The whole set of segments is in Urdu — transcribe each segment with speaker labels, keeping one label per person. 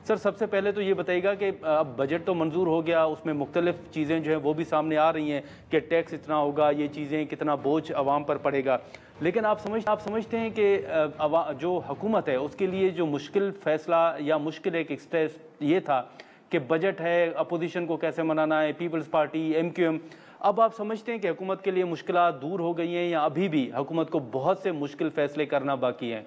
Speaker 1: سر سب سے پہلے تو یہ بتائیے گا کہ اب بجٹ تو منظور ہو گیا، اس میں مختلف چیزیں جو ہیں وہ بھی سامنے آ رہی ہیں کہ ٹیکس اتنا ہوگا، یہ چیزیں کتنا بوجھ عوام پر پڑے گا، لیکن آپ سمجھتے ہیں کہ جو حکومت ہے اس کے لیے جو مشکل فیصلہ یا مشکل ایک اسٹیپ یہ تھا کہ بجٹ ہے، اپوزیشن کو کیسے منانا ہے، پیپلز پارٹی، ایم کیو ایم، اب آپ سمجھتے ہیں کہ حکومت کے لیے مشکلات دور ہو گئی ہیں یا ابھی بھی حکومت کو بہت سے مشکل فیصلے کرنا باقی ہیں؟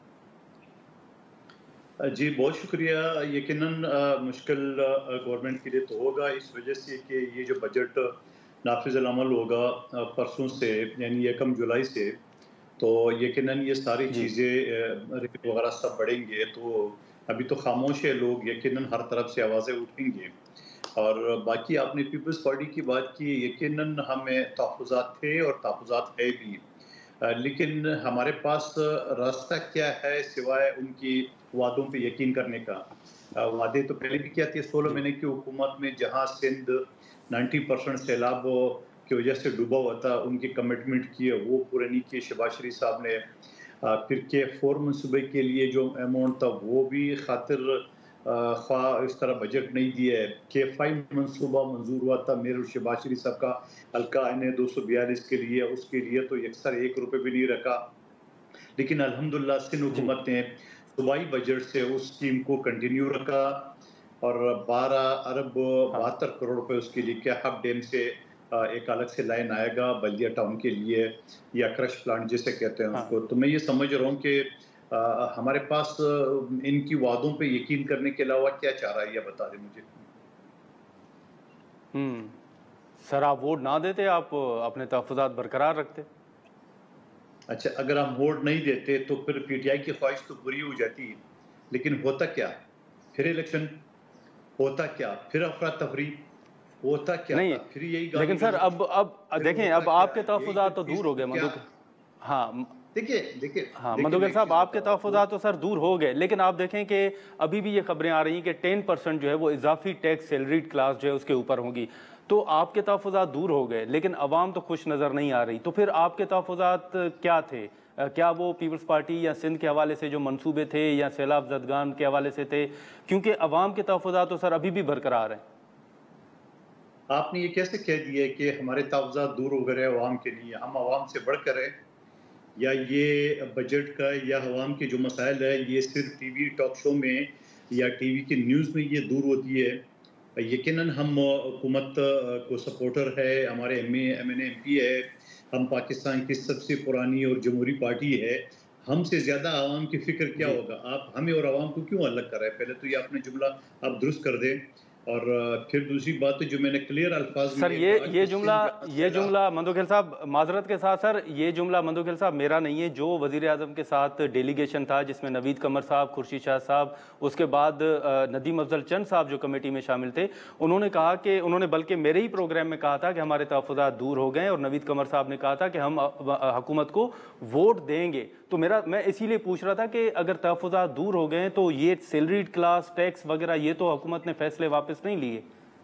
Speaker 2: جی بہت شکریہ. یقیناً مشکل گورنمنٹ کے لیے تو ہوگا، اس وجہ سے کہ یہ جو بجٹ نافذ العمل ہوگا پرسوں سے یعنی 1 جولائی سے، تو یقیناً یہ ساری
Speaker 1: جی
Speaker 2: چیزیں ریٹ وغیرہ سب بڑھیں گے. تو ابھی تو خاموش ہے لوگ، یقیناً ہر طرف سے آوازیں اٹھیں گے. اور باقی آپ نے پیپلز پارٹی کی بات کی، یقیناً ہمیں تحفظات تھے اور تحفظات ہے بھی، لیکن ہمارے پاس راستہ کیا ہے سوائے ان کی وعدوں پہ یقین کرنے کا. وعدے تو پہلے بھی کیا تھے 16
Speaker 1: جی
Speaker 2: مہینے کی حکومت میں، جہاں سندھ 90% سیلاب کی وجہ سے ڈوبا ہوا تھا، ان کی کمٹمنٹ کی وہ پورے نہیں کیے شہباز شریف صاحب نے. پھر K4 منصوبے کے لیے جو اماؤنٹ تھا وہ بھی خاطر خواہ اس طرح بجٹ نہیں دیا ہے. K5 منصوبہ منظور ہوا تھا میرے شہباز شریف صاحب کا حلقہ NA 242 کے لیے، اس کے لیے تو یکسر 1 روپے بھی نہیں رکھا. لیکن الحمدللہ سندھ
Speaker 1: جی
Speaker 2: حکومت نے صوبائی بجٹ سے اس اسکیم کو کنٹینیو رکھا اور 12 ارب
Speaker 1: ہاں
Speaker 2: 72 کروڑ روپے اس کے لیے کیا ہب ڈیم سے ایک الگ سے لائن آئے گا بلدیہ ٹاؤن کے لیے، یا کرش پلانٹ جسے کہتے ہیں اس
Speaker 1: ہاں
Speaker 2: کو. تو میں یہ سمجھ رہا ہوں کہ ہمارے پاس ان کی وعدوں پہ یقین کرنے کے علاوہ کیا چاہ رہا ہے، یہ بتا دیں مجھے.
Speaker 1: سر آپ ووٹ نہ دیتے، آپ اپنے تحفظات برقرار رکھتے؟
Speaker 2: اچھا اگر ہم ووٹ نہیں دیتے تو پھر PTI کی خواہش تو پوری ہو جاتی، لیکن ہوتا کیا؟ پھر الیکشن ہوتا کیا؟ پھر افراتفری ہوتا کیا؟
Speaker 1: نہیں
Speaker 2: پھر یہی
Speaker 1: لیکن
Speaker 2: گالی
Speaker 1: سر
Speaker 2: گلوچ،
Speaker 1: اب
Speaker 2: پھر
Speaker 1: دیکھیں
Speaker 2: ہوتا
Speaker 1: اب
Speaker 2: کیا؟
Speaker 1: آپ کے
Speaker 2: یہی تو
Speaker 1: تحفظات تو
Speaker 2: چیز
Speaker 1: دور ہو گئے
Speaker 2: کیا.
Speaker 1: ہاں ہاں
Speaker 2: دیکھیں میں
Speaker 1: مندوگل
Speaker 2: ایک
Speaker 1: صاحب
Speaker 2: چیز
Speaker 1: آپ کے
Speaker 2: بتا رہا ہوں.
Speaker 1: تحفظات تو سر دور ہو گئے، لیکن آپ دیکھیں کہ ابھی بھی یہ خبریں آ رہی ہیں کہ 10% جو ہے وہ اضافی ٹیکس سیلریڈ کلاس جو ہے اس کے اوپر ہوگی. تو آپ کے تحفظات دور ہو گئے لیکن عوام تو خوش نظر نہیں آ رہی. تو پھر آپ کے تحفظات کیا تھے؟ کیا وہ پیپلز پارٹی یا سندھ کے حوالے سے جو منصوبے تھے یا سیلاب زدگان کے حوالے سے تھے؟ کیونکہ عوام کے تحفظات تو سر ابھی بھی برقرار ہیں.
Speaker 2: آپ نے یہ کیسے کہہ دیا کہ ہمارے تحفظات دور ہو گئے عوام کے لیے؟ ہم عوام سے بڑھ کر ہیں، یا یہ بجٹ کا یا عوام کے جو مسائل ہے یہ صرف ٹی وی ٹاک شو میں یا ٹی وی کی نیوز میں یہ دور ہوتی ہے؟ یقیناً ہم حکومت کو سپورٹر ہے، ہمارے MP ہے، ہم پاکستان کی سب سے پرانی اور جمہوری پارٹی ہے. ہم سے زیادہ عوام کی فکر کیا
Speaker 1: جی
Speaker 2: ہوگا؟ آپ ہمیں اور عوام کو کیوں الگ کر رہے ہیں؟ پہلے تو یہ اپنے جملہ آپ درست کر دیں. اور پھر دوسری بات جو میں نے کلیئر الفاظ میں
Speaker 1: سر
Speaker 2: یہ کہا کہ سندھ جہاں
Speaker 1: یہ
Speaker 2: سیلاب.
Speaker 1: جملہ مندوکھیل صاحب معذرت کے ساتھ سر، یہ جملہ مندوکھیل صاحب میرا نہیں ہے. جو وزیر اعظم کے ساتھ ڈیلیگیشن تھا جس میں نوید قمر صاحب، خورشید شاہ صاحب، اس کے بعد ندیم افضل چند صاحب جو کمیٹی میں شامل تھے، انہوں نے کہا کہ انہوں نے بلکہ میرے ہی پروگرام میں کہا تھا کہ ہمارے تحفظات دور ہو گئے، اور نوید قمر صاحب نے کہا تھا کہ ہم حکومت کو ووٹ دیں گے. تو میں اسی لیے پوچھ رہا تھا کہ اگر تحفظات دور ہو گئے تو یہ سیلریڈ کلاس ٹیکس وغیرہ یہ تو حکومت نے فیصلے واپس نہیں لیے.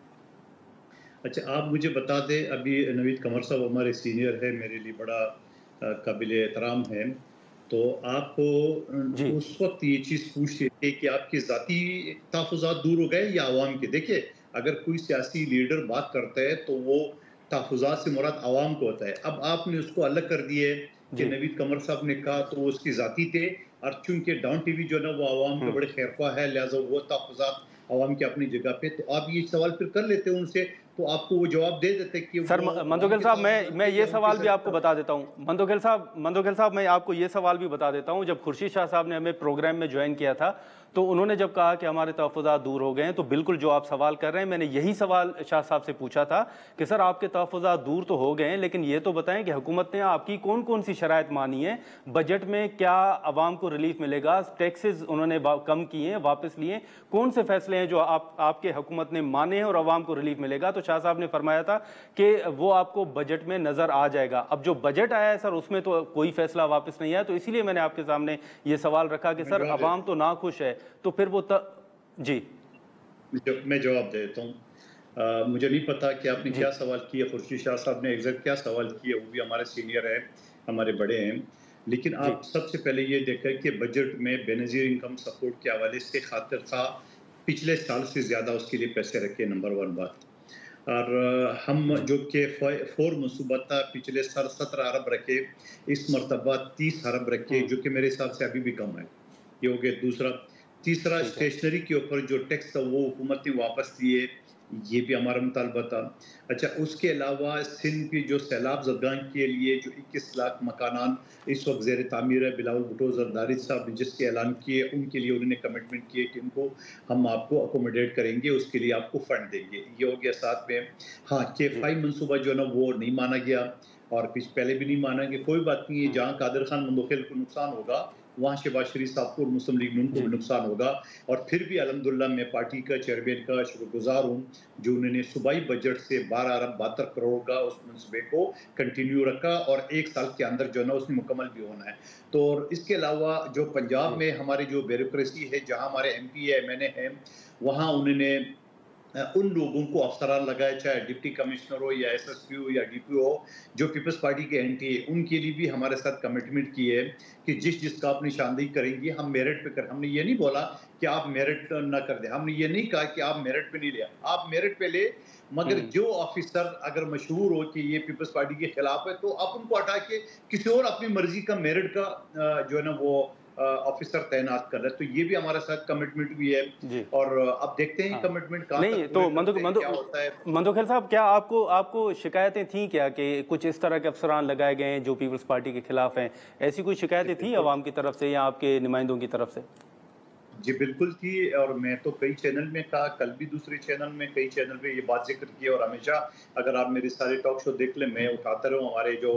Speaker 2: اچھا آپ مجھے بتا دیں، ابھی نوید قمر صاحب ہمارے سینئر ہے، میرے لیے بڑا قابل احترام ہے، تو آپ
Speaker 1: جی
Speaker 2: اس وقت یہ چیز پوچھتے تھے کہ آپ کے ذاتی تحفظات دور ہو گئے یا عوام کے؟ دیکھیں اگر کوئی سیاسی لیڈر بات کرتا ہے تو وہ تحفظات سے مراد عوام کو ہوتا ہے. اب آپ نے اس کو الگ کر دیے کہ
Speaker 1: جی
Speaker 2: نوید قمر صاحب نے کہا تو وہ اس کی ذاتی تھے، اور چونکہ ڈاؤن ٹی وی جو نا وہ عوام کے بڑے خیرخواہ ہے، لہٰذا وہ تحفظات عوام کے اپنی جگہ پہ. تو آپ یہ سوال پھر کر لیتے ان سے تو آپ کو وہ جواب دے دیتے کہ
Speaker 1: سر
Speaker 2: وہ عوام
Speaker 1: مندوکھیل
Speaker 2: کے
Speaker 1: صاحب
Speaker 2: تحفظات
Speaker 1: میں
Speaker 2: تھے
Speaker 1: یہ
Speaker 2: یا ان کے
Speaker 1: سوال بھی آپ کو
Speaker 2: ذاتی.
Speaker 1: بتا دیتا ہوں. مندوکھیل صاحب میں آپ کو یہ سوال بھی بتا دیتا ہوں. جب خورشید شاہ صاحب نے ہمیں پروگرام میں جوائن کیا تھا تو انہوں نے جب کہا کہ ہمارے تحفظات دور ہو گئے ہیں، تو بالکل جو آپ سوال کر رہے ہیں میں نے یہی سوال شاہ صاحب سے پوچھا تھا کہ سر آپ کے تحفظات دور تو ہو گئے ہیں لیکن یہ تو بتائیں کہ حکومت نے آپ کی کون کون سی شرائط مانی ہیں؟ بجٹ میں کیا عوام کو ریلیف ملے گا؟ ٹیکسز انہوں نے کم کیے ہیں، واپس لیے، کون سے فیصلے ہیں جو آپ کے حکومت نے مانے ہیں اور عوام کو ریلیف ملے گا؟ تو شاہ صاحب نے فرمایا تھا کہ وہ آپ کو بجٹ میں نظر آ جائے گا. اب جو بجٹ آیا ہے سر اس میں تو کوئی فیصلہ واپس نہیں آیا، تو اسی لیے میں نے آپ کے سامنے یہ سوال رکھا کہ سر عوام تو ناخوش ہے تو پھر وہ جی
Speaker 2: میں جواب دیتا ہوں. مجھے نہیں پتا کہ آپ نے
Speaker 1: جی
Speaker 2: کیا سوال کیا، خورشید شاہ صاحب نے ایگزیکٹ کیا سوال کیا، وہ بھی ہمارے سینئر ہیں، ہمارے بڑے ہیں. لیکن
Speaker 1: جی
Speaker 2: آپ سب سے پہلے یہ دیکھیں کہ بجٹ میں بے نظیر انکم سپورٹ کے حوالے سے خاطر خواہ पिछले साल से ज़्यादा उसके लिए पैसे रखे, नंबर 1 बात। और हम
Speaker 1: जी।
Speaker 2: जो कि 4 मनसूबा था, पिछले साल 17 अरब रखे, इस मर्तबा 30 अरब रखे,
Speaker 1: हुँ,
Speaker 2: जो कि मेरे हिसाब से अभी भी कम है। ये हो गया दूसरा। तीसरा,
Speaker 1: ठीक है।
Speaker 2: स्टेशनरी के ऊपर जो टैक्स था वो हुकूमत ने वापस लिए, ये भी हमारा मुतालबा था। अच्छा, उसके अलावा सिंध की जो सैलाब ज़दगान के लिए जो 21 लाख मकानात इस वक़्त ज़ेर तामीर है, बिलावल भुट्टो ज़रदारी साहब ने जिसके ऐलान किए, उनके लिए उन्होंने कमिटमेंट किए कि उनको हम आपको अकोमोडेट करेंगे, उसके लिए आपको फंड देंगे। ये हो गया साथ में। हाँ, के
Speaker 1: जी।
Speaker 2: 5 मनसूबा जो है ना वो नहीं माना गया, और कुछ पहले भी नहीं माना गया। कोई बात नहीं है,
Speaker 1: हुँ,
Speaker 2: जहाँ कादिर खान मंदोखेल को नुकसान होगा, वहाँ शहबाज शरीफ साहब को और मुस्लिम लीग नून को भी
Speaker 1: जी।
Speaker 2: नुकसान होगा। और फिर भी अल्हम्दुलिल्लाह मैं पार्टी का चेयरमैन का शुक्रगुज़ार हूँ, जो उन्होंने सूबाई बजट से 12 अरब 72 करोड़ का उस मंसूबे को कंटिन्यू रखा, और 1 साल के अंदर जो है ना उसने मुकम्मल भी होना है। तो और इसके अलावा जो पंजाब
Speaker 1: जी।
Speaker 2: में हमारी जो ब्यूरोक्रेसी है, जहाँ हमारे एमपी है, एमएनए हैं, वहाँ उन्होंने उन लोगों को अफसरान लगाए, चाहे डिप्टी कमिश्नर हो या एसएसपी हो या डीपीओ हो, जो पीपल्स पार्टी के एंटी है, उनके लिए भी हमारे साथ कमिटमेंट की है कि जिसका आप निशानदेही करेंगी, हम मेरिट पे करें। हमने ये नहीं बोला कि आप मेरिट ना कर दें, हमने ये नहीं कहा कि आप मेरिट पे नहीं लिया, आप मेरिट पे ले, मगर
Speaker 1: हुँ,
Speaker 2: जो ऑफिसर अगर मशहूर हो कि ये पीपल्स पार्टी के खिलाफ है, तो आप उनको हटा के किसी और अपनी मर्जी का मेरिट का जो है ना वो ऑफिसर तैनात कर रहे हैं। तो ये भी हमारे साथ कमिटमेंट भी है,
Speaker 1: जी।
Speaker 2: और अब देखते हैं
Speaker 1: हाँ।
Speaker 2: कमिटमेंट कहाँ
Speaker 1: नहीं,
Speaker 2: तक पूरे
Speaker 1: तो
Speaker 2: करते हैं, क्या होता है।
Speaker 1: मंदोखेल साहब, क्या आपको आपको शिकायतें थीं क्या कि कुछ इस तरह के अफ़सरान लगाए गए हैं जो पीपल्स पार्टी के खिलाफ हैं? ऐसी कोई
Speaker 2: जी,
Speaker 1: शिकायतें थीं
Speaker 2: बिल्कुल।
Speaker 1: अवाम की तरफ से या आपके नुमाइंदों की तरफ से?
Speaker 2: जी, बिल्कुल थी, और मैं तो कई चैनल में कहा, कल भी दूसरे चैनल में, कई चैनल पे ये बात ज़िक्र की, और हमेशा अगर आप मेरे सारे टॉक शो देख लें, मैं उठाता रहूँ, हमारे जो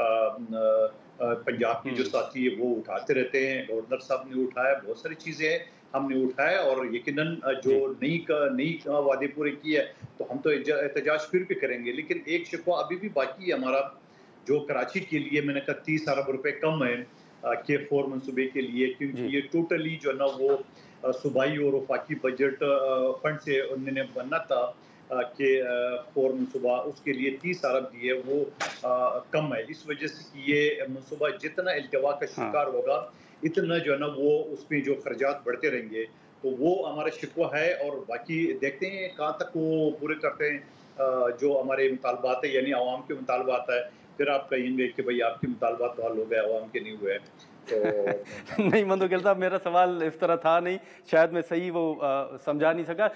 Speaker 2: पंजाब के जो
Speaker 1: हुँ,
Speaker 2: साथी है वो उठाते रहते हैं, गवर्नर साहब ने उठाया, बहुत सारी चीज़ें हैं, हमने उठाया, और यकीनन जो
Speaker 1: जी।
Speaker 2: नई वादे पूरे किए हैं, तो हम तो एहतजाज फिर भी करेंगे। लेकिन एक शिकवा अभी भी बाकी है हमारा, जो कराची के लिए मैंने कहा 30 अरब रुपए कम है के 4 मंसूबे के लिए,
Speaker 1: जी।
Speaker 2: क्योंकि ये टोटली जो है ना वो सूबाई और वफाकी बजट फंड से उन्होंने बनना था, कि 4 मनसूबा उसके लिए 30 अरब दिए, वो कम है। इस वजह से कि ये मनसूबा जितना इल्तवा का
Speaker 1: हाँ।
Speaker 2: शिकार होगा, इतना जो है ना वो उसमें जो खर्चात बढ़ते रहेंगे। तो वो हमारा शिकवा है, और बाकी देखते हैं कहाँ तक वो पूरे करते हैं जो हमारे मुतालबात है, यानी आवाम के मुतालबात है। फिर आप कहेंगे कि भाई आपके मुतालबात तो हल हो गए, आवाम के नहीं हुए। तो
Speaker 1: नहीं,
Speaker 2: ठीक
Speaker 1: मंदोखेल
Speaker 2: है।
Speaker 1: साहब, मेरा सवाल इस तरह था नहीं, शायद मैं सही वो समझा नहीं सका।